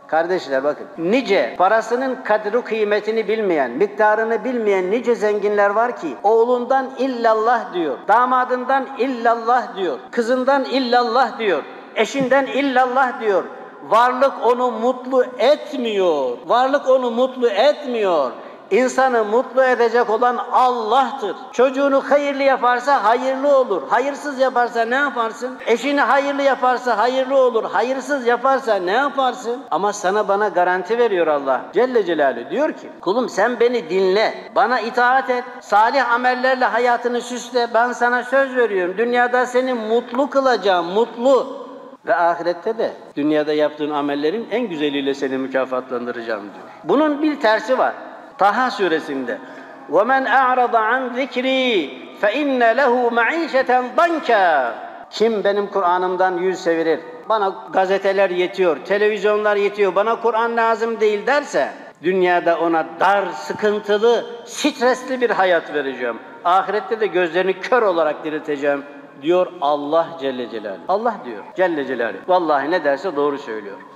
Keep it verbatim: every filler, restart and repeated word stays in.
Kardeşler bakın, nice parasının kadri kıymetini bilmeyen, miktarını bilmeyen nice zenginler var ki oğlundan illallah diyor, damadından illallah diyor, kızından illallah diyor, eşinden illallah diyor. Varlık onu mutlu etmiyor. Varlık onu mutlu etmiyor. İnsanı mutlu edecek olan Allah'tır. Çocuğunu hayırlı yaparsa hayırlı olur. Hayırsız yaparsa ne yaparsın? Eşini hayırlı yaparsa hayırlı olur. Hayırsız yaparsa ne yaparsın? Ama sana bana garanti veriyor Allah Celle Celaluhu. Diyor ki, kulum sen beni dinle. Bana itaat et. Salih amellerle hayatını süsle. Ben sana söz veriyorum. Dünyada seni mutlu kılacağım. Mutlu. Ve ahirette de dünyada yaptığın amellerin en güzeliyle seni mükafatlandıracağım diyor. Bunun bir tersi var. Taha suresinde وَمَنْ أَعْرَضَ عَنْ ذِكْرِي فَاِنَّ لَهُ مَعِيشَةً ضَنْكًا. Kim benim Kur'an'ımdan yüz çevirir, bana gazeteler yetiyor, televizyonlar yetiyor, bana Kur'an lazım değil derse, dünyada ona dar, sıkıntılı, stresli bir hayat vereceğim. Ahirette de gözlerini kör olarak dirilteceğim diyor Allah Celle Celaluhu. Allah diyor Celle Celaluhu. Vallahi ne derse doğru söylüyor.